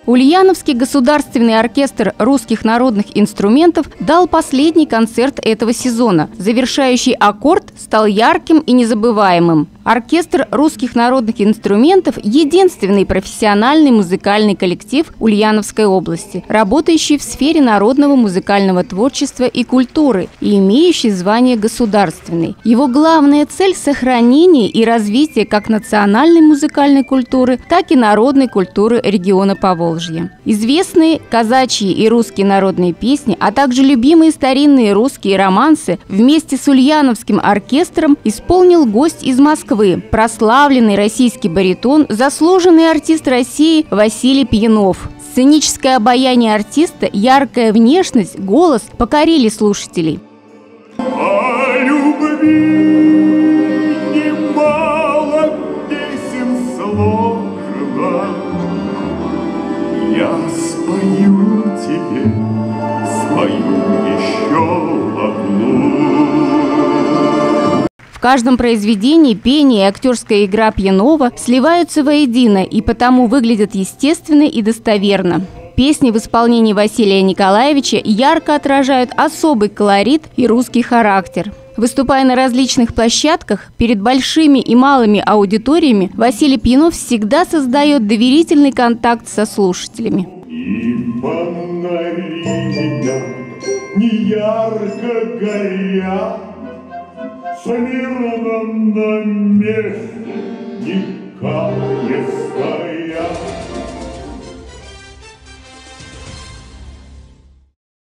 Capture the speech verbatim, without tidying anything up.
Ульяновский государственный оркестр русских народных инструментов дал последний концерт этого сезона. Завершающий аккорд стал ярким и незабываемым. Оркестр русских народных инструментов – единственный профессиональный музыкальный коллектив Ульяновской области, работающий в сфере народного музыкального творчества и культуры и имеющий звание государственный. Его главная цель – сохранение и развитие как национальной музыкальной культуры, так и народной культуры региона Поволжья. Известные казачьи и русские народные песни, а также любимые старинные русские романсы вместе с Ульяновским оркестром исполнил гость из Москвы, прославленный российский баритон, заслуженный артист России Василий Пьянов. Сценическое обаяние артиста, яркая внешность, голос покорили слушателей. О любви немало песен сложно, я спою тебе, спою еще одну. В каждом произведении пение и актерская игра Пьянова сливаются воедино и потому выглядят естественно и достоверно. Песни в исполнении Василия Николаевича ярко отражают особый колорит и русский характер. Выступая на различных площадках, перед большими и малыми аудиториями, Василий Пьянов всегда создает доверительный контакт со слушателями. И фонари меня неярко горят, смирно на месте никак не стоят.